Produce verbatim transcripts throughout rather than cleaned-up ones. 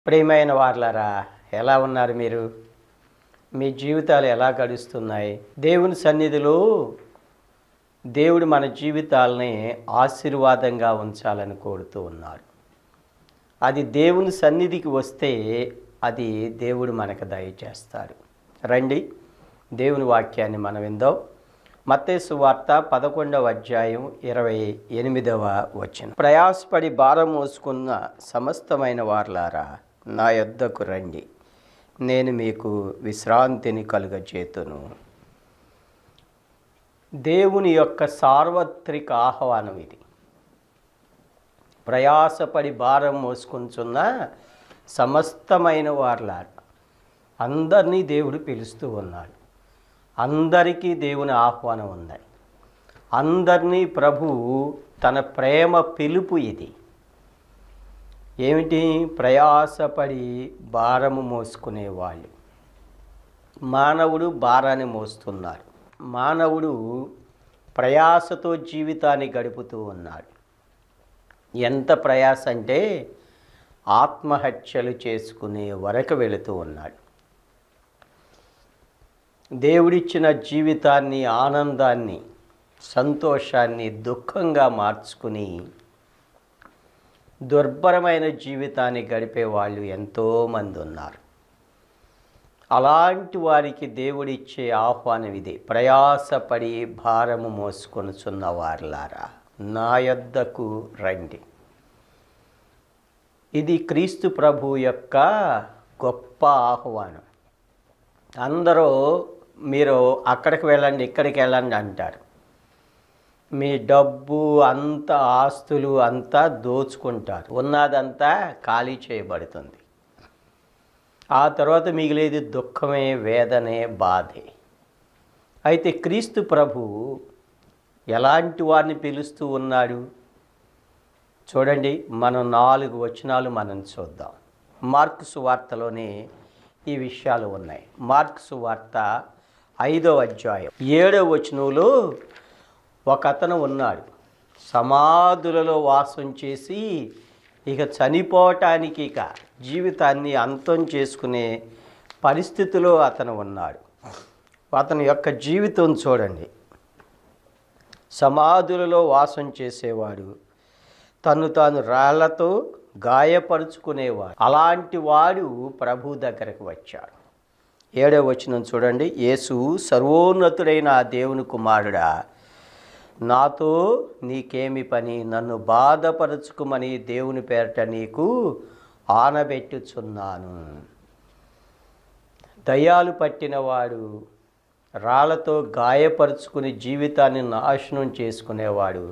ప్రియమైన వారలారా, ఎలా ఉన్నారు మీరు? మీ జీవితాలు ఎలా గడుస్తున్నాయి? దేవుని సన్నిధిలో దేవుడు మన జీవితాలని ఆశీర్వాదంగా ఉంచాలని కోరుతూ ఉన్నారు. అది దేవుని సన్నిధికి వస్తే అది దేవుడు మనకు దయచేస్తాడు. రండి, దేవుని వాక్యాన్ని మనం విందాం. మత్తయి సువార్త పదకొండవ అధ్యాయం ఇరవై ఎనిమిదవ వచనం. ప్రయాసపడి భారం మోసుకున్న సమస్తమైన వారలారా, నా యొద్దకు రండి, నేను మీకు విశ్రాంతిని కలుగజేతును. దేవుని యొక్క సార్వత్రిక ఆహ్వానం ఇది. ప్రయాసపడి భారం మోసుకుంటున్న సమస్తమైన వారలారా, అందరినీ దేవుడు పిలుస్తూ ఉన్నాడు. అందరికీ దేవుని ఆహ్వానం ఉంది. అందరినీ ప్రభు తన ప్రేమ పిలుపు ఇది. ఏమిటి? ప్రయాసపడి భారము మోసుకునేవాళ్ళు. మానవుడు భారాన్ని మోస్తున్నాడు. మానవుడు ప్రయాసతో జీవితాన్ని గడుపుతూ ఉన్నాడు. ఎంత ప్రయాస అంటే ఆత్మహత్యలు చేసుకునే వరకు వెళుతూ ఉన్నాడు. దేవుడిచ్చిన జీవితాన్ని, ఆనందాన్ని, సంతోషాన్ని దుఃఖంగా మార్చుకుని దుర్భరమైన జీవితాన్ని గడిపే వాళ్ళు ఎంతోమంది ఉన్నారు. అలాంటి వారికి దేవుడిచ్చే ఆహ్వానం ఇది. ప్రయాసపడి భారము మోసుకొనుచున్న వారలారా, నా యొద్దకు రండి. ఇది క్రీస్తు ప్రభు యొక్క గొప్ప ఆహ్వానం. అందరూ మీరు అక్కడికి వెళ్ళండి, ఇక్కడికి వెళ్ళండి అంటారు. మీ డబ్బు అంతా, ఆస్తులు అంతా దోచుకుంటారు. ఉన్నదంతా ఖాళీ చేయబడుతుంది. ఆ తర్వాత మిగిలేది దుఃఖమే, వేదనే, బాధే. అయితే క్రీస్తు ప్రభు ఎలాంటి వారిని పిలుస్తూ ఉన్నాడు చూడండి. మనం నాలుగు వచనాలు మనం చూద్దాం. మార్కు సువార్తలోనే ఈ విషయాలు ఉన్నాయి. మార్కు సువార్త ఐదవ అధ్యాయం ఏడవ వచనంలో ఒక అతను ఉన్నాడు. సమాధులలో వాసం చేసి ఇక చనిపోవటానికి, ఇక జీవితాన్ని అంతం చేసుకునే పరిస్థితిలో అతను ఉన్నాడు. అతని యొక్క జీవితం చూడండి. సమాధులలో వాసం చేసేవాడు, తను తాను రాళ్లతో గాయపరుచుకునేవాడు. అలాంటి వాడు ప్రభు దగ్గరకు వచ్చాడు. ఏడవ వచనం చూడండి. యేసు, సర్వోన్నతుడైన ఆ దేవుని కుమారుడా, నాతో నీకేమి పని? నన్ను బాధపరచుకుమని దేవుని పేరట నీకు ఆనబెట్టుచున్నాను. దయ్యాలు పట్టినవాడు, రాళ్లతో గాయపరుచుకుని జీవితాన్ని నాశనం చేసుకునేవాడు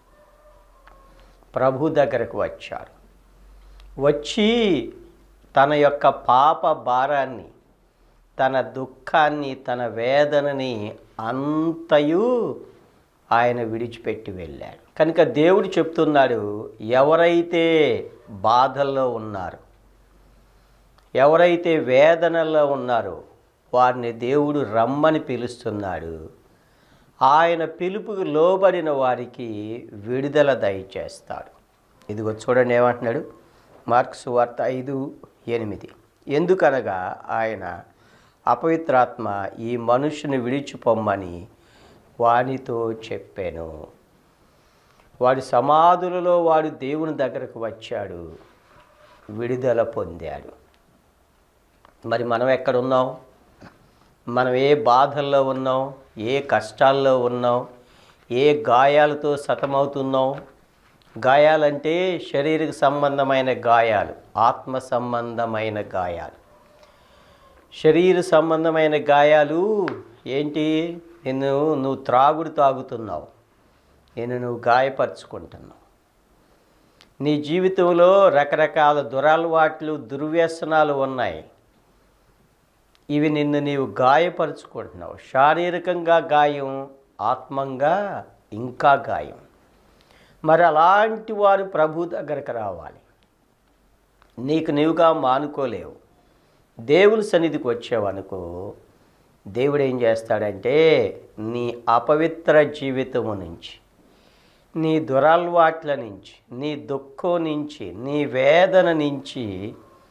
ప్రభు దగ్గరకు వచ్చాడు. వచ్చి తన యొక్క పాప భారాన్ని, తన దుఃఖాన్ని, తన వేదనని అంతయు ఆయన విడిచిపెట్టి వెళ్ళాడు. కనుక దేవుడు చెప్తున్నాడు, ఎవరైతే బాధల్లో ఉన్నారో, ఎవరైతే వేదనలో ఉన్నారో వారిని దేవుడు రమ్మని పిలుస్తున్నాడు. ఆయన పిలుపుకు లోబడిన వారికి విడుదల దయచేస్తాడు. ఇదిగో చూడండి ఏమంటున్నాడు మార్కు సువార్త ఐదు ఎనిమిది. ఎందుకనగా ఆయన అపవిత్రాత్మ ఈ మనుషుని విడిచిపోమ్మని వానితో చెప్పాను. వాడి సమాధులలో వాడు దేవుని దగ్గరకు వచ్చాడు, విడుదల పొందాడు. మరి మనం ఎక్కడున్నాం? మనం ఏ బాధల్లో ఉన్నాం? ఏ కష్టాల్లో ఉన్నాం? ఏ గాయాలతో సతమవుతున్నాం? గాయాలంటే శరీర సంబంధమైన గాయాలు, ఆత్మ సంబంధమైన గాయాలు. శరీర సంబంధమైన గాయాలు ఏంటి? నిన్ను నువ్వు త్రాగుడు తాగుతున్నావు, నేను నువ్వు గాయపరుచుకుంటున్నావు. నీ జీవితంలో రకరకాల దురలవాట్లు, దుర్వ్యసనాలు ఉన్నాయి. ఇవి నిన్ను నీవు గాయపరుచుకుంటున్నావు. శారీరకంగా గాయం, ఆత్మంగా ఇంకా గాయం. మరి అలాంటి వారు ప్రభు దగ్గరకు రావాలి. నీకు నీవుగా మానుకోలేవు. దేవుని సన్నిధికి వచ్చావనుకో, దేవుడు ఏం చేస్తాడంటే నీ అపవిత్ర జీవితము నుంచి, నీ దురలవాట్ల నుంచి, నీ దుఃఖం నుంచి, నీ వేదన నుంచి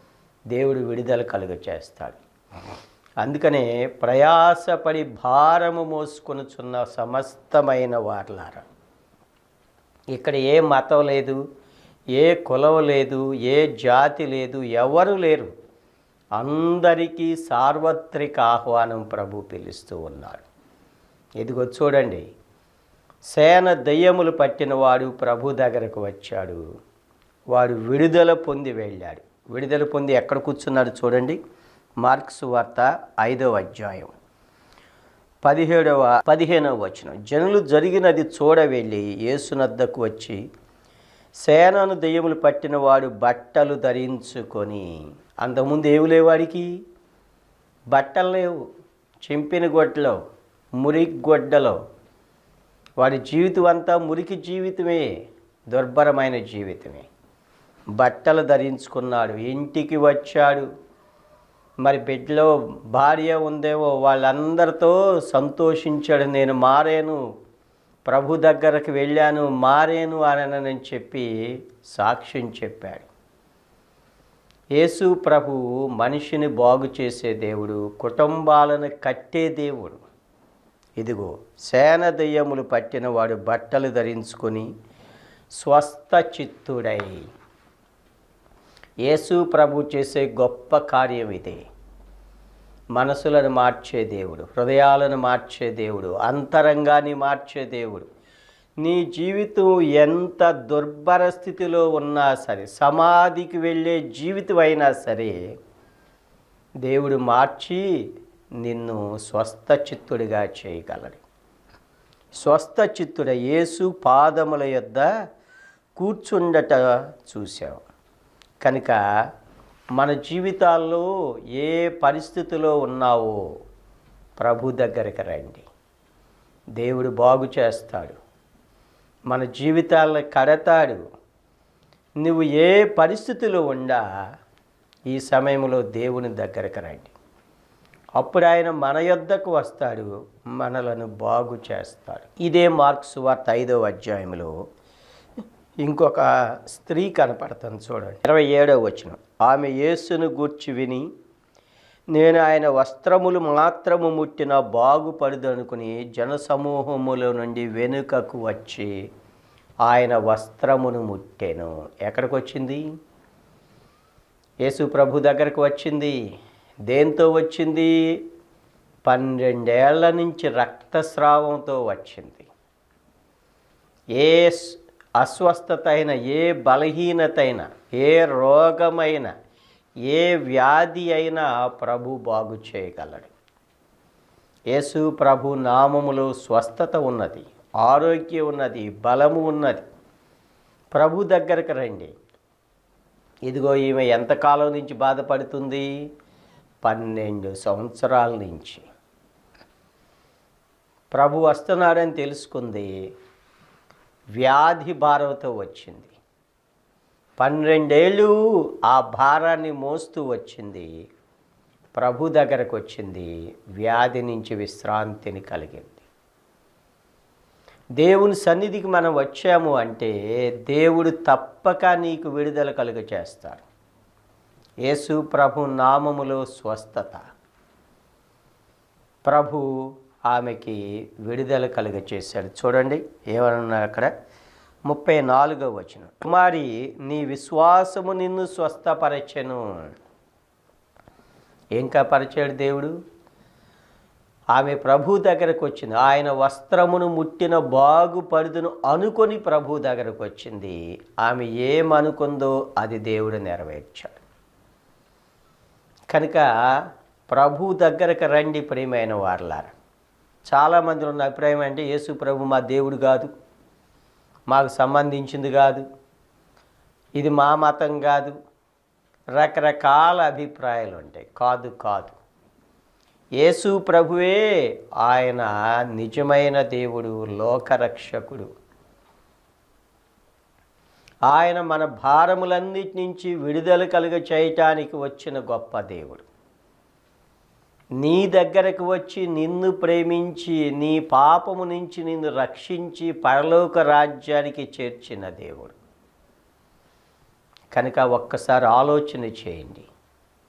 దేవుడు విడుదల కలుగ చేస్తాడు. అందుకనే ప్రయాసపడి భారము మోసుకొనుచున్న సమస్తమైన వారలారా, ఇక్కడ ఏ మతం లేదు, ఏ కులం లేదు, ఏ జాతి లేదు, ఎవరు లేరు. అందరికీ సార్వత్రిక ఆహ్వానం ప్రభు పిలుస్తూ ఉన్నాడు. ఇదిగో చూడండి, సేన దయ్యములు పట్టినవాడు ప్రభు దగ్గరకు వచ్చాడు. వాడు విడుదల పొంది వెళ్ళాడు. విడుదల పొంది ఎక్కడ కూర్చున్నాడు చూడండి. మార్క్స్ వార్త ఐదవ అధ్యాయం పదిహేడవ పదిహేనవ వచనం. జనులు జరిగినది చూడ వెళ్ళి యేసునద్దకు వచ్చి, సేనను దెయ్యములు పట్టినవాడు బట్టలు ధరించుకొని. అంతకుముందు ఏమి లేవు, వాడికి బట్టలు లేవు, చింపిన గొడ్డలో, మురికి గొడ్డలో. వాడి జీవితం అంతా మురికి జీవితమే, దుర్భరమైన జీవితమే. బట్టలు ధరించుకున్నాడు, ఇంటికి వచ్చాడు. మరి బిడ్డలో భార్య ఉందేమో, వాళ్ళందరితో సంతోషించాడు. నేను మారాను, ప్రభు దగ్గరకు వెళ్ళాను, మారాను అని చెప్పి సాక్ష్యం చెప్పాడు. యేసు ప్రభు మనిషిని బాగు చేసే దేవుడు, కుటుంబాలను కట్టే దేవుడు. ఇదిగో సేన దెయ్యములు పట్టిన వాడు బట్టలు ధరించుకొని స్వస్థ చిత్తుడై. యేసు ప్రభు చేసే గొప్ప కార్యం ఇదే. మనసులను మార్చే దేవుడు, హృదయాలను మార్చే దేవుడు, అంతరంగాన్ని మార్చే దేవుడు. నీ జీవితం ఎంత దుర్భర స్థితిలో ఉన్నా సరే, సమాధికి వెళ్ళే జీవితం అయినా సరే, దేవుడు మార్చి నిన్ను స్వస్థ చిత్తుడిగా చేయగలడు. స్వస్థ చిత్తుడ యేసు పాదముల యొద్ద కూర్చుండట చూశావు. కనుక మన జీవితాల్లో ఏ పరిస్థితిలో ఉన్నావో ప్రభు దగ్గరికి రండి. దేవుడు బాగు చేస్తాడు, మన జీవితాలను కడతాడు. నువ్వు ఏ పరిస్థితిలో ఉండా ఈ సమయంలో దేవుని దగ్గరికి రండి. అప్పుడు ఆయన మన యొద్దకు వస్తాడు, మనలను బాగు చేస్తాడు. ఇదే మార్క్స్ వార్త ఐదవ అధ్యాయంలో ఇంకొక స్త్రీ కనపడుతుంది చూడండి. ఇరవై ఏడవ వచనం. ఆమె యేసును గూర్చి విని, నేను ఆయన వస్త్రములు మాత్రము ముట్టిన బాగుపడదనుకుని జనసమూహముల నుండి వెనుకకు వచ్చి ఆయన వస్త్రమును ముట్టెను. ఎక్కడికి వచ్చింది? యేసు ప్రభు దగ్గరకు వచ్చింది. దేంతో వచ్చింది? పన్నెండేళ్ల నుంచి రక్తస్రావంతో వచ్చింది. ఏ అస్వస్థత అయినా, ఏ బలహీనత అయినా, ఏ రోగమైన, ఏ వ్యాధి అయినా ప్రభు బాగు చేయగలడు. యేసు ప్రభు నామములో స్వస్థత ఉన్నది, ఆరోగ్యం ఉన్నది, బలము ఉన్నది. ప్రభు దగ్గరకు రండి. ఇదిగో ఈమె ఎంతకాలం నుంచి బాధపడుతుంది? పన్నెండు సంవత్సరాల నుంచి. ప్రభు వస్తున్నాడని తెలుసుకుంది, వ్యాధి భారంతో వచ్చింది. పన్నెండేళ్ళు ఆ భారాన్ని మోస్తూ వచ్చింది. ప్రభు దగ్గరకు వచ్చింది, వ్యాధి నుంచి విశ్రాంతిని కలిగింది. దేవుని సన్నిధికి మనం వచ్చాము అంటే దేవుడు తప్పక నీకు విడుదల కలుగ చేస్తాడు. యేసు ప్రభు నామములో స్వస్థత. ప్రభు ఆమెకి విడుదల కలుగ చేశాడు. చూడండి ఏమన్నా అక్కడ ముప్పై నాలుగవ వచనం. కుమారి, నీ విశ్వాసము నిన్ను స్వస్థపరచెను. ఇంకా పరిచాడు దేవుడు. ఆమె ప్రభు దగ్గరకు వచ్చింది. ఆయన వస్త్రమును ముట్టిన బాగుపడుదును అనుకొని ప్రభు దగ్గరకు వచ్చింది. ఆమె ఏమనుకుందో అది దేవుడు నెరవేర్చాడు. కనుక ప్రభు దగ్గరకు రండి ప్రియమైన వారలారా. చాలామంది ఉన్న అభిప్రాయం అంటే యేసు ప్రభు మా దేవుడు కాదు, మాకు సంబంధించింది కాదు, ఇది మా మతం కాదు, రకరకాల అభిప్రాయాలు ఉంటాయి. కాదు కాదు యేసు ప్రభువే ఆయన నిజమైన దేవుడు, లోకరక్షకుడు. ఆయన మన భారములన్నిటి నుంచి విడుదల కలుగ చేయటానికి వచ్చిన గొప్ప దేవుడు. నీ దగ్గరకు వచ్చి నిన్ను ప్రేమించి నీ పాపము నుంచి నిన్ను రక్షించి పరలోక రాజ్యానికి చేర్చిన దేవుడు. కనుక ఒక్కసారి ఆలోచన చేయండి.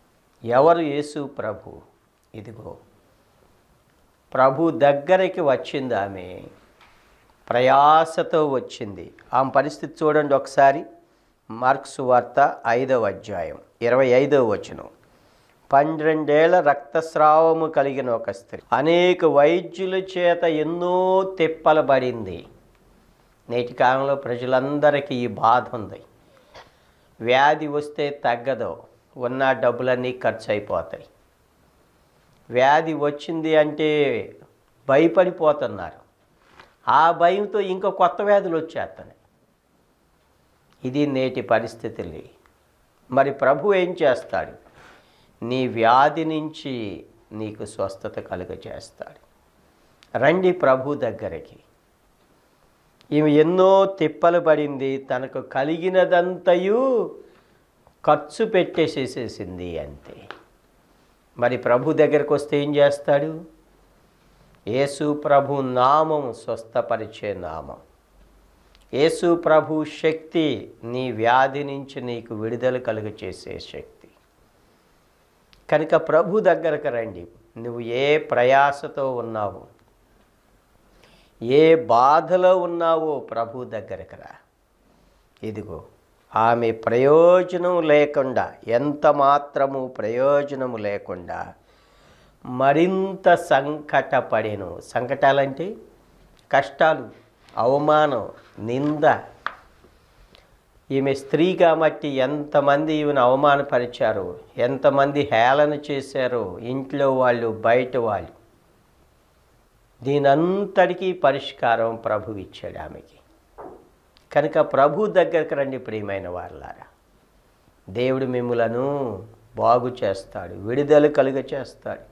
ఎవరు? యేసు ప్రభు. ఇదిగో ప్రభు దగ్గరికి వచ్చింది ఆమె, ప్రయాసతో వచ్చింది. ఆమె పరిస్థితి చూడండి ఒకసారి. మార్కు సువార్త ఐదవ అధ్యాయం ఇరవై ఐదవ వచనం. పన్నెండేళ్ల రక్తస్రావము కలిగిన ఒక స్త్రీ అనేక వైద్యుల చేత ఎన్నో తిప్పలబడింది. నేటి కాలంలో ప్రజలందరికీ ఈ బాధ ఉంది. వ్యాధి వస్తే తగ్గదు, ఉన్న డబ్బులన్నీ ఖర్చు అయిపోతాయి. వ్యాధి వచ్చింది అంటే భయపడిపోతున్నారు. ఆ భయంతో ఇంకా కొత్త వ్యాధులు వచ్చేస్తున్నాయి. ఇది నేటి పరిస్థితులు. మరి ప్రభు ఏం చేస్తాడు? నీ వ్యాధి నుంచి నీకు స్వస్థత కలుగజేస్తాడు. రండి ప్రభు దగ్గరికి. ఈమె ఎన్నో తిప్పలు పడింది, తనకు కలిగినదంతయు ఖర్చు పెట్టేసేసేసింది అంతే. మరి ప్రభు దగ్గరకు వస్తే ఏం చేస్తాడు? యేసు ప్రభు నామం స్వస్థపరిచే నామం. యేసు ప్రభు శక్తి నీ వ్యాధి నుంచి నీకు విడుదల కలుగ చేసే శక్తి. కనుక ప్రభు దగ్గరకు రండి. నువ్వు ఏ ప్రయాసతో ఉన్నావు, ఏ బాధలో ఉన్నావో ప్రభు దగ్గరకు రా. ఇదిగో ఆమె ప్రయోజనం లేకుండా, ఎంత మాత్రము ప్రయోజనము లేకుండా మరింత సంకటపడెను. సంకటాలంటే కష్టాలు, అవమానం, నింద. ఈమె స్త్రీ కాబట్టి ఎంతమంది ఈమెను అవమానపరిచారు, ఎంతమంది హేళన చేశారో, ఇంట్లో వాళ్ళు, బయట వాళ్ళు. దీనంతటికీ పరిష్కారం ప్రభు ఇచ్చాడు ఆమెకి. కనుక ప్రభు దగ్గరకు రండి ప్రియమైన వారలారా. దేవుడు మిమ్ములను బాగు చేస్తాడు, విడుదల కలుగ చేస్తాడు.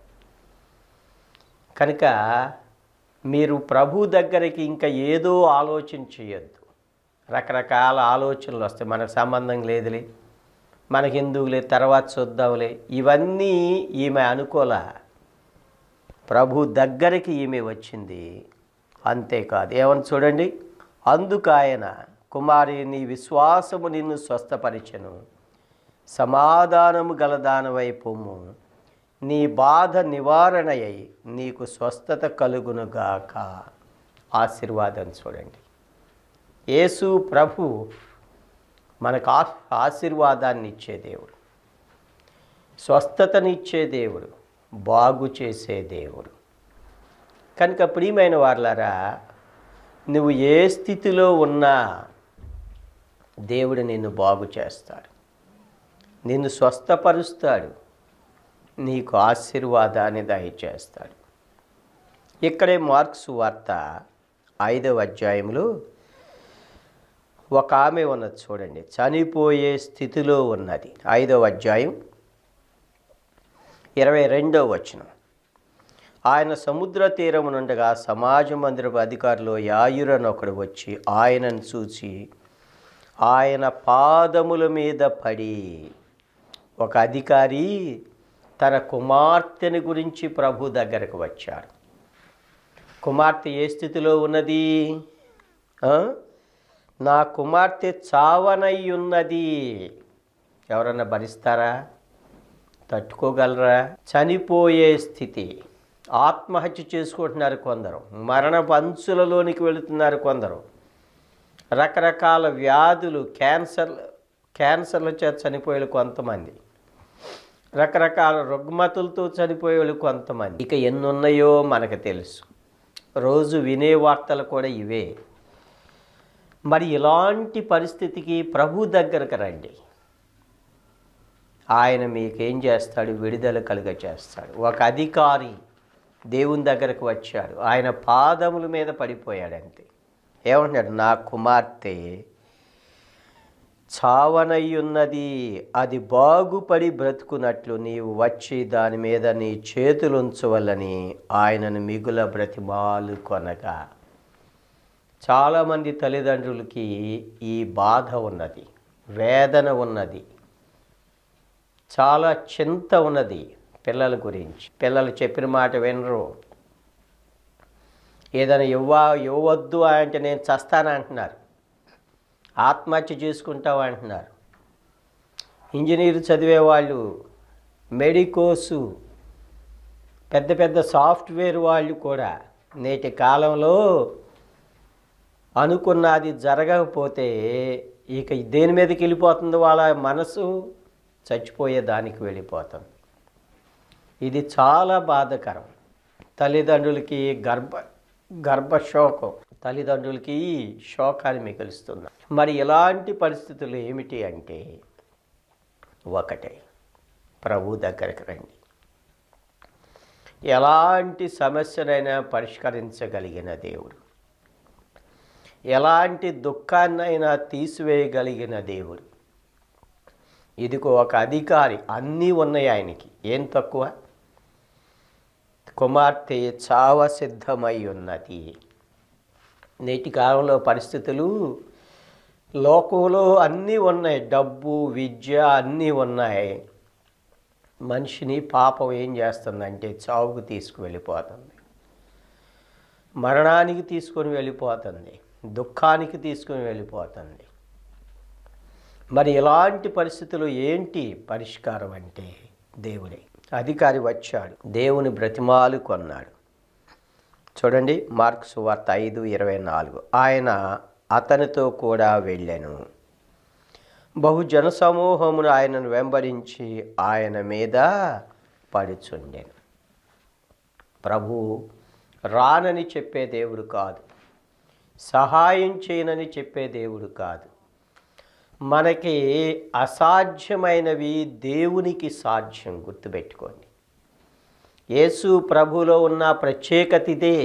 కనుక మీరు ప్రభు దగ్గరికి ఇంకా ఏదో ఆలోచన చేయొద్దు. రకరకాల ఆలోచనలు వస్తాయి. మనకు సంబంధం లేదులే, మనకి ఎందుకులే, తర్వాత చూద్దాంలే. ఇవన్నీ ఈమె అనుకోలే. ప్రభు దగ్గరికి ఈమె వచ్చింది. అంతేకాదు, ఏమని చూడండి. అందుకు ఆయన, కుమారి నీ విశ్వాసము నిన్ను స్వస్థపరిచెను, సమాధానము గలదానవై పొమ్ము, నీ బాధ నివారణ అయి నీకు స్వస్థత కలుగునుగాక. ఆశీర్వాదం చూడండి. యేసు ప్రభు మనకు ఆశీర్వాదాన్ని ఇచ్చే దేవుడు, స్వస్థతనిచ్చే దేవుడు, బాగు చేసే దేవుడు. కనుక ప్రియమైన వారలారా, నువ్వు ఏ స్థితిలో ఉన్నా దేవుడు నిన్ను బాగు చేస్తాడు, నిన్ను స్వస్థపరుస్తాడు, నీకు ఆశీర్వాదాన్ని దయచేస్తాడు. ఇక్కడే మార్కు సువార్త ఐదవ అధ్యాయంలో ఒక ఆమె ఉన్నది చూడండి. చనిపోయే స్థితిలో ఉన్నది. ఐదవ అధ్యాయం ఇరవై రెండవ వచనం. ఆయన సముద్ర తీరమునుండగా సమాజ మందిరపు అధికారులు యాయురను ఒకడు వచ్చి ఆయనను చూసి ఆయన పాదముల మీద పడి. ఒక అధికారి తన కుమార్తెని గురించి ప్రభు దగ్గరకు వచ్చాడు. కుమార్తె ఏ స్థితిలో ఉన్నది? నా కుమార్తె చావనయ్యున్నది. ఎవరన్నా భరిస్తారా? తట్టుకోగలరా? చనిపోయే స్థితి. ఆత్మహత్య చేసుకుంటున్నారు కొందరు, మరణ పంచులలోనికి వెళుతున్నారు కొందరు. రకరకాల వ్యాధులు, క్యాన్సర్ క్యాన్సర్ల చేత చనిపోయేలు కొంతమంది, రకరకాల రుగ్మతులతో చనిపోయేవాళ్ళు కొంతమంది. ఇక ఎన్నున్నాయో మనకు తెలుసు. రోజు వినే వార్తలు కూడా ఇవే. మరి ఇలాంటి పరిస్థితికి ప్రభు దగ్గరకు రండి. ఆయన మీకేం చేస్తాడు? విడుదల కలుగ చేస్తాడు. ఒక అధికారి దేవుని దగ్గరకు వచ్చాడు, ఆయన పాదముల మీద పడిపోయాడంతే. ఏమంటున్నాడు? నా కుమార్తె చావనయ్యున్నది, అది బాగుపడి బ్రతుకున్నట్లు నీవు వచ్చి దాని మీద నీ చేతులుంచవలని ఆయనను మిగుల బ్రతిమాలు కొనగా. చాలామంది తల్లిదండ్రులకి ఈ బాధ ఉన్నది, వేదన ఉన్నది, చాలా చింత ఉన్నది పిల్లల గురించి. పిల్లలు చెప్పిన మాట వినరు. ఏదైనా ఇవ్వ ఇవ్వద్దు అంటే నేను చస్తానంటున్నారు, ఆత్మహత్య చేసుకుంటావు అంటున్నారు. ఇంజనీర్ చదివే వాళ్ళు మెడికోసు, పెద్ద పెద్ద సాఫ్ట్వేర్ వాళ్ళు కూడా నేటి కాలంలో అనుకున్నది జరగకపోతే ఇక దేని మీదకి వెళ్ళిపోతుంది? వాళ్ళ మనసు చచ్చిపోయే దానికి వెళ్ళిపోతుంది. ఇది చాలా బాధాకరం. తల్లిదండ్రులకి గర్భ గర్భశోకం, తల్లిదండ్రులకి శోకాన్ని మిగులుస్తుంది. మరి ఇలాంటి పరిస్థితులు ఏమిటి అంటే, ఒకటే, ప్రభు దగ్గరికి రండి. ఎలాంటి సమస్యనైనా పరిష్కరించగలిగిన దేవుడు, ఎలాంటి దుఃఖాన్నైనా తీసివేయగలిగిన దేవుడు. ఇదిగో ఒక అధికారి, అన్నీ ఉన్నాయి ఆయనకి, ఏం తక్కువ? కుమార్తె చావ సిద్ధమై ఉన్నది. నేటి కాలంలో పరిస్థితులు, లోకంలో అన్నీ ఉన్నాయి, డబ్బు, విద్య అన్నీ ఉన్నాయి. మనిషిని పాపం ఏం చేస్తుందంటే చావుకు తీసుకువెళ్ళిపోతుంది, మరణానికి తీసుకొని వెళ్ళిపోతుంది, దుఃఖానికి తీసుకొని వెళ్ళిపోతుంది. మరి ఇలాంటి పరిస్థితులు ఏంటి పరిష్కారం అంటే దేవుడే. అధికారి వచ్చాడు, దేవుని బ్రతిమాలు కొన్నాడు. చూడండి, మార్కు సువార్త ఐదు ఇరవై నాలుగు. ఆయన అతనితో కూడా వెళ్ళెను. బహుజన సమూహమును ఆయనను వెంబడించి ఆయన మీద పడుచుండెను. ప్రభు రానని చెప్పే దేవుడు కాదు, సహాయం చేయనని చెప్పే దేవుడు కాదు. మనకి అసాధ్యమైనవి దేవునికి సాధ్యం. గుర్తుపెట్టుకోండి, యేసు ప్రభులో ఉన్న ప్రత్యేకత ఇదే.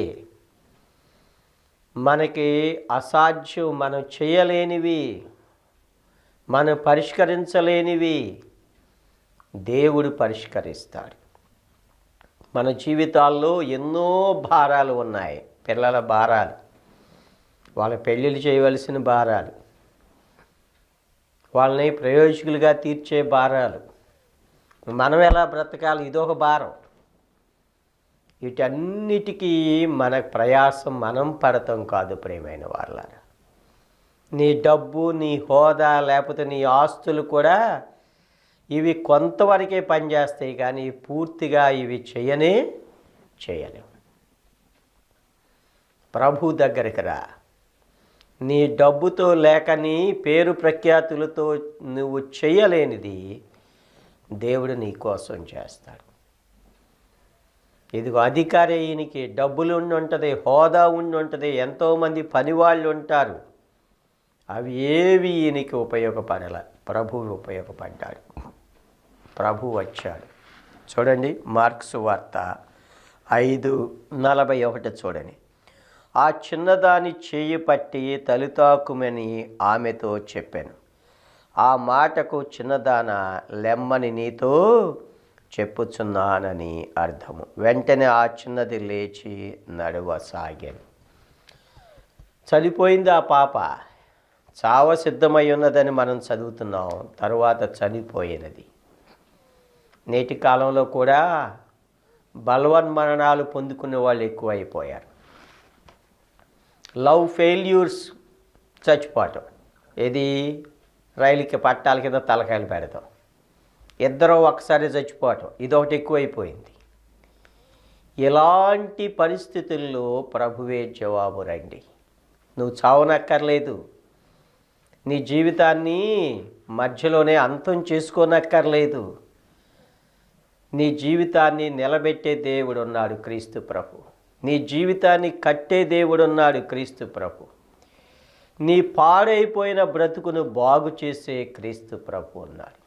మనకి అసాధ్యం, మనం చేయలేనివి, మనం పరిష్కరించలేనివి దేవుడు పరిష్కరిస్తాడు. మన జీవితాల్లో ఎన్నో భారాలు ఉన్నాయి. పిల్లల భారాలు, వాళ్ళ పెళ్ళిళ్ళు చేయవలసిన భారాలు, వాళ్ళని ప్రయోజకులుగా తీర్చే భారాలు, మనం ఎలా బ్రతకాలి, ఇదొక భారం. వీటన్నిటికీ మన ప్రయాసం మనం పడతాం కాదు ప్రియమైన వాళ్ళారా. నీ డబ్బు, నీ హోదా, లేకపోతే నీ ఆస్తులు కూడా ఇవి కొంతవరకే పనిచేస్తాయి, కానీ పూర్తిగా ఇవి చేయనే చేయలేవు. ప్రభు దగ్గరికి రా. నీ డబ్బుతో లేక నీ పేరు ప్రఖ్యాతులతో నువ్వు చేయలేనిది దేవుడు నీ కోసం చేస్తాడు. ఇదిగో అధికారి, ఈయనకి డబ్బులు ఉండి ఉంటుంది, హోదా ఉండి ఉంటుంది, ఎంతోమంది పనివాళ్ళు ఉంటారు. అవి ఏవి ఈయనకి ఉపయోగపడాల. ప్రభువు ఉపయోగపడ్డాడు. ప్రభు వచ్చాడు. చూడండి, మార్క్స్ వార్త ఐదు నలభై ఒకటి చూడండి. ఆ చిన్నదాని చేయి పట్టి తలుతాకుమని ఆమెతో చెప్పాను. ఆ మాటకు చిన్నదాన లెమ్మని నీతో చెప్పుచున్నానని అర్థము. వెంటనే ఆ చిన్నది లేచి నడవసాగాను. చనిపోయింది ఆ పాప, చావ సిద్ధమై ఉన్నదని మనం చదువుతున్నాం, తరువాత చనిపోయినది. నేటి కాలంలో కూడా బలవన్మరణాలు పొందుకునే వాళ్ళు ఎక్కువైపోయారు. Love failures, చచ్చిపోవటం. ఇది రైలుకి పట్టాల కింద తలకాయలు పెడతాం, ఇద్దరు ఒకసారి చచ్చిపోవటం, ఇదొకటి ఎక్కువైపోయింది. ఇలాంటి పరిస్థితుల్లో ప్రభువే జవాబు. రండి, నువ్వు చావనక్కర్లేదు, నీ జీవితాన్ని మధ్యలోనే అంతం చేసుకోనక్కర్లేదు. నీ జీవితాన్ని నిలబెట్టే దేవుడు ఉన్నాడు, క్రీస్తు ప్రభు. నీ జీవితాన్ని కట్టే దేవుడు ఉన్నాడు, క్రీస్తు ప్రభు. నీ పాడైపోయిన బ్రతుకును బాగు చేసే క్రీస్తు ప్రభు ఉన్నాడు.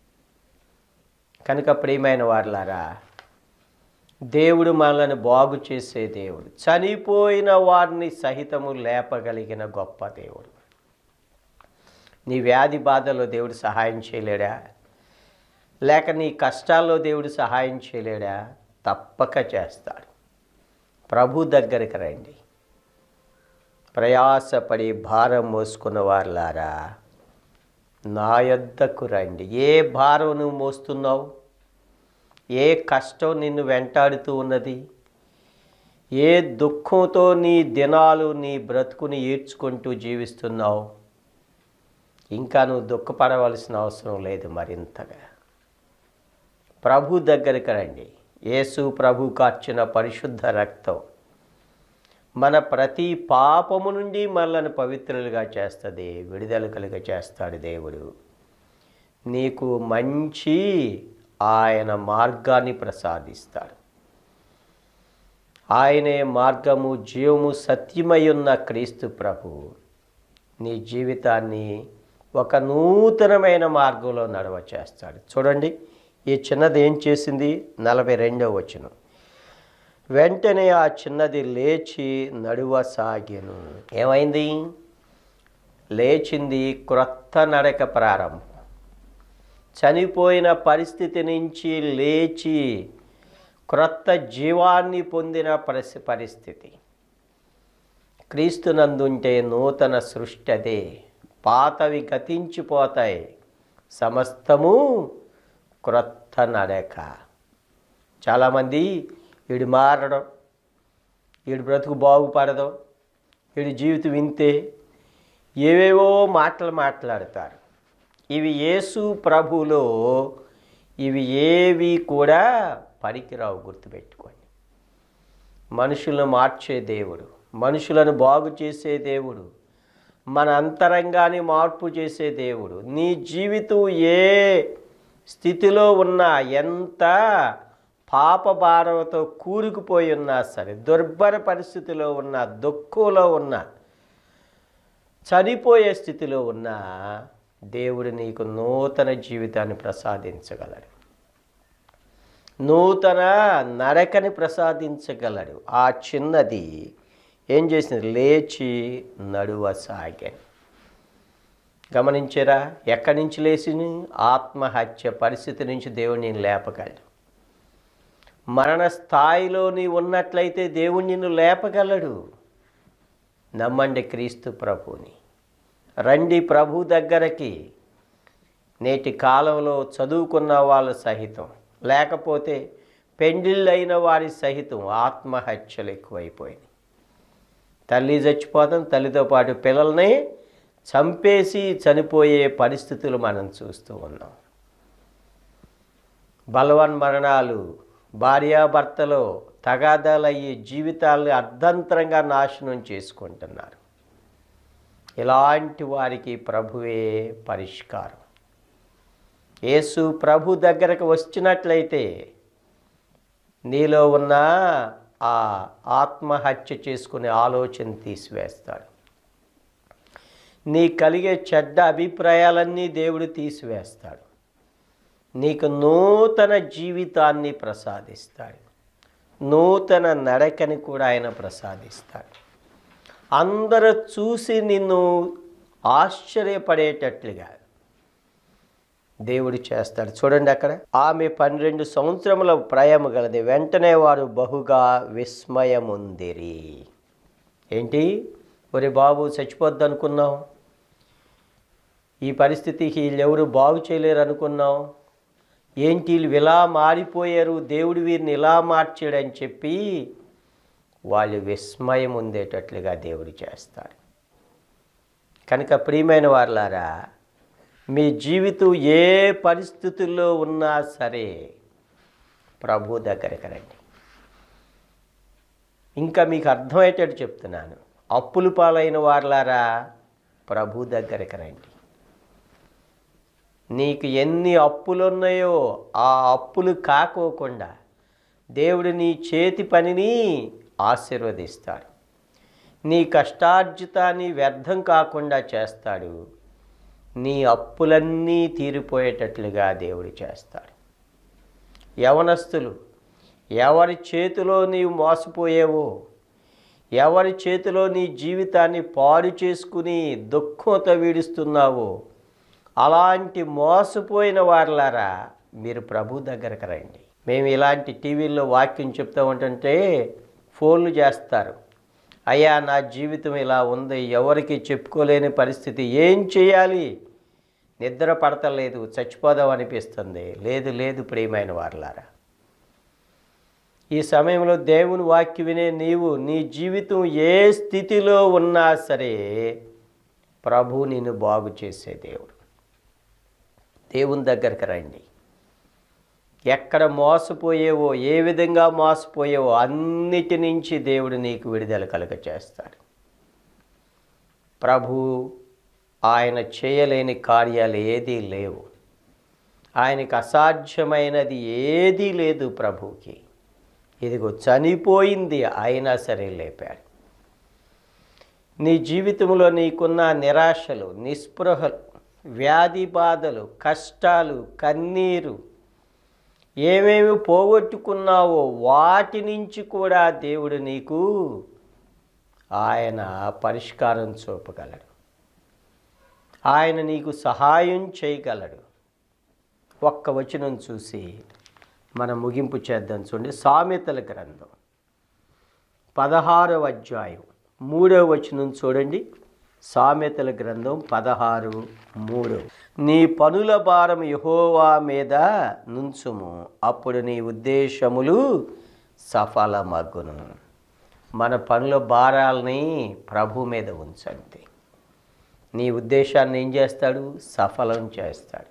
కనుక ప్రియమైన వారులారా, దేవుడు మనల్ని బాగు చేసే దేవుడు, చనిపోయిన వారిని సహితము లేపగలిగిన గొప్ప దేవుడు. నీ వ్యాధి బాధల్లో దేవుడు సహాయం చేయలేడా? లేక నీ కష్టాల్లో దేవుడు సహాయం చేయలేడా? తప్పక చేస్తాడు. ప్రభు దగ్గరికి రండి. ప్రయాసపడి భారం మోసుకున్న వారులారా, నా యొద్దకు రండి. ఏ భారం నువ్వు మోస్తున్నావు? ఏ కష్టం నిన్ను వెంటాడుతూ ఉన్నది? ఏ దుఃఖంతో నీ దినాలు, నీ బ్రతుకుని ఈడ్చుకుంటూ జీవిస్తున్నావు? ఇంకా నువ్వు దుఃఖపడవలసిన అవసరం లేదు మరింతగా. ప్రభు దగ్గరికి రండి. యేసు ప్రభు కార్చిన పరిశుద్ధ రక్తం మన ప్రతి పాపము నుండి మనల్ని పవిత్రులుగా చేస్తుంది, విడుదల కలుగ చేస్తాడు దేవుడు. నీకు మంచి ఆయన మార్గాన్ని ప్రసాదిస్తాడు. ఆయనే మార్గము, జీవము, సత్యమై ఉన్న క్రీస్తు ప్రభు నీ జీవితాన్ని ఒక నూతనమైన మార్గంలో నడవ చేస్తాడు. చూడండి, ఈ చిన్నది ఏం చేసింది? నలభై రెండవ వచనం. వెంటనే ఆ చిన్నది లేచి నడువసాగెను. ఏమైంది? లేచింది, క్రొత్త నడక ప్రారంభం. చనిపోయిన పరిస్థితి నుంచి లేచి క్రొత్త జీవాన్ని పొందిన పరిస్థి పరిస్థితి క్రీస్తునందుంటే నూతన సృష్టి అదే. పాతవి గతించిపోతాయి, సమస్తము క్రొత్త నడక. చాలామంది వీడు మారడం, వీడి బ్రతుకు బాగుపడడం, వీడి జీవితం వింతే ఏవేవో మాటలు మాట్లాడతారు. ఇవి యేసు ప్రభులో ఇవి ఏవి కూడా పనికిరావు. గుర్తుపెట్టుకోండి. మనుషులను మార్చే దేవుడు, మనుషులను బాగు చేసే దేవుడు, మన అంతరంగాన్ని మార్పు చేసే దేవుడు. నీ జీవితం ఏ స్థితిలో ఉన్నా, ఎంత పాప భారంతో కూరుకుపోయి ఉన్నా సరే, దుర్భర పరిస్థితిలో ఉన్నా, దుఃఖంలో ఉన్నా, చనిపోయే స్థితిలో ఉన్నా, దేవుడు నీకు నూతన జీవితాన్ని ప్రసాదించగలడు, నూతన నడకని ప్రసాదించగలడు. ఆ చిన్నది ఏం చేసింది? లేచి నడువసాగాను. గమనించారా? ఎక్కడి నుంచి లేచింది? ఆత్మహత్య పరిస్థితి నుంచి దేవుడు నేను లేపగలడు. మరణ స్థాయిలో నీ ఉన్నట్లయితే దేవుడు నిన్ను లేపగలడు. నమ్మండి క్రీస్తు ప్రభుని. రండి ప్రభు దగ్గరకి. నేటి కాలంలో చదువుకున్న వాళ్ళు సహితం, లేకపోతే పెండిళ్ళైన వారి సహితం ఆత్మహత్యలు ఎక్కువైపోయినాయి. తల్లి చచ్చిపోతాం, తల్లితో పాటు పిల్లల్ని చంపేసి చనిపోయే పరిస్థితులు మనం చూస్తూ ఉన్నాం. బలవన్ మరణాలు, భార్యాభర్తలో తగాదాలయ్యి జీవితాలను అర్ధంతరంగా నాశనం చేసుకుంటున్నారు. ఇలాంటి వారికి ప్రభువే పరిష్కారం. యేసు ప్రభు దగ్గరకు వచ్చినట్లయితే నీలో ఉన్న ఆ ఆత్మహత్య చేసుకునే ఆలోచన తీసివేస్తాడు. నీ కలిగే చెడ్డ అభిప్రాయాలన్నీ దేవుడు తీసివేస్తాడు. నీకు నూతన జీవితాన్ని ప్రసాదిస్తాడు, నూతన నడకని కూడా ఆయన ప్రసాదిస్తాడు. అందరూ చూసి నిన్ను ఆశ్చర్యపడేటట్లుగా దేవుడు చేస్తాడు. చూడండి, అక్కడ ఆమె పన్నెండు సంవత్సరముల ప్రాయము గలది. వెంటనే వారు బహుగా విస్మయముందిరి. ఏంటి? ఒరే బాబు, చచ్చిపోద్ది అనుకున్నాం, ఈ పరిస్థితికి వీళ్ళెవరు బాగు చేయలేరు అనుకున్నాం, ఏంటి వీళ్ళు ఇలా మారిపోయారు, దేవుడు వీరిని ఇలా మార్చాడని చెప్పి వాళ్ళు విస్మయం ఉండేటట్లుగా దేవుడు చేస్తాడు. కనుక ప్రియమైన వారులారా, మీ జీవితం ఏ పరిస్థితుల్లో ఉన్నా సరే ప్రభు దగ్గరికి రండి. ఇంకా మీకు అర్థమయ్యేటట్టు చెప్తున్నాను, అప్పులు పాలైన వారులారా ప్రభు దగ్గరికి రండి. నీకు ఎన్ని అప్పులు ఉన్నాయో ఆ అప్పులు కాకోకుండా దేవుడు నీ చేతి పనిని ఆశీర్వదిస్తాడు. నీ కష్టార్జితాన్ని వ్యర్థం కాకుండా చేస్తాడు. నీ అప్పులన్నీ తీరిపోయేటట్లుగా దేవుడు చేస్తాడు. యవనస్తులు, ఎవరి చేతిలో నీవు మోసపోయేవో, ఎవరి చేతిలో నీ జీవితాన్ని పాడు చేసుకుని దుఃఖంతో వీడిస్తున్నావో, అలాంటి మోసపోయిన వారులారా మీరు ప్రభు దగ్గరకు రండి. మేము ఇలాంటి టీవీల్లో వాక్యం చెప్తూ ఉంటుంటే ఫోన్లు చేస్తారు, అయ్యా నా జీవితం ఇలా ఉంది, ఎవరికి చెప్పుకోలేని పరిస్థితి, ఏం చేయాలి, నిద్ర పడతలేదు, చచ్చిపోదాం అనిపిస్తుంది. లేదు లేదు ప్రియమైన వారులారా, ఈ సమయంలో దేవుని వాక్యం వినే నీవు నీ జీవితం ఏ స్థితిలో ఉన్నా సరే ప్రభు నిన్ను బాగు చేసే దేవుడు. దేవుని దగ్గరికి రండి. ఎక్కడ మోసపోయేవో, ఏ విధంగా మోసపోయేవో అన్నిటి నుంచి దేవుడు నీకు విడుదల కలుగ చేస్తాడు. ప్రభు ఆయన చేయలేని కార్యాలు ఏదీ లేవు. ఆయనకు అసాధ్యమైనది ఏదీ లేదు ప్రభువుకి. ఇదిగో చనిపోయింది, అయినా సరే లేపాడు. నీ జీవితంలో నీకున్న నిరాశలు, నిస్పృహలు, వ్యాధి బాధలు, కష్టాలు, కన్నీరు, ఏమేమి పోగొట్టుకున్నావో వాటి నుంచి కూడా దేవుడు నీకు ఆయన పరిష్కారం చూపగలడు. ఆయన నీకు సహాయం చేయగలడు. ఒక్క వచనం చూసి మనం ముగింపు చేద్దాం. చూడండి, సామెతల గ్రంథం పదహారవ అధ్యాయం మూడవ వచనం చూడండి. సామెతల గ్రంథం పదహారు మూడు. నీ పనుల భారం యెహోవా మీద నుంచుము, అప్పుడు నీ ఉద్దేశములు సఫలమగును. మన పనుల భారాలని ప్రభు మీద ఉంచండి. నీ ఉద్దేశాన్ని ఏం చేస్తాడు? సఫలం చేస్తాడు.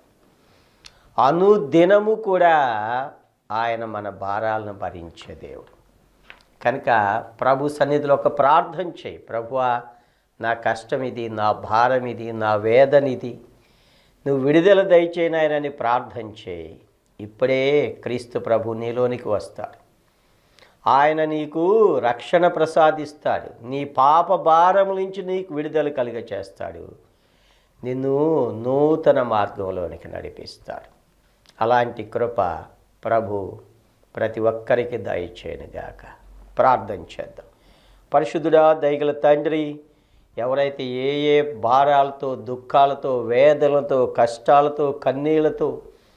అనుదినము కూడా ఆయన మన భారాలను భరించే దేవుడు. కనుక ప్రభు సన్నిధిలో ఒక ప్రార్థన చేయి. ప్రభువా, నా కష్టం ఇది, నా భారం ఇది, నా వేదన ఇది, నువ్వు విడుదల దయచేయనాయనని ప్రార్థన చేయి. ఇప్పుడే క్రీస్తు ప్రభు నీలోనికి వస్తాడు. ఆయన నీకు రక్షణ ప్రసాదిస్తాడు. నీ పాప భారం నుంచి నీకు విడుదల కలిగ చేస్తాడు. నిన్ను నూతన మార్గంలోనికి నడిపిస్తాడు. అలాంటి కృప ప్రభు ప్రతి ఒక్కరికి దయచేయనుగాక. ప్రార్థన చేద్దాం. పరిశుద్ధుడా, దయగల తండ్రి, ఎవరైతే ఏ ఏ భారాలతో, దుఃఖాలతో, వేదనలతో, కష్టాలతో, కన్నీళ్లతో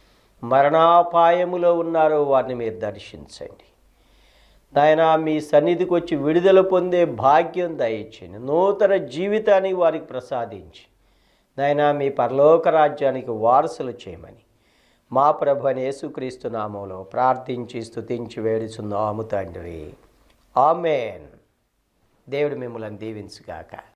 మరణాపాయములో ఉన్నారో వారిని మీరు దర్శించండి. నాయనా, మీ సన్నిధికి వచ్చి విడుదల పొందే భాగ్యం దయచేయండి. నూతన జీవితాన్ని వారికి ప్రసాదించి నాయనా, మీ పరలోక రాజ్యానికి వారసులు చేయమని మా ప్రభువైన యేసుక్రీస్తు నామములో ప్రార్థించి స్తుతించి వేడుచున్నాము తండ్రి. ఆమేన్. దేవుడు మిమ్మల్ని దీవించుగాక.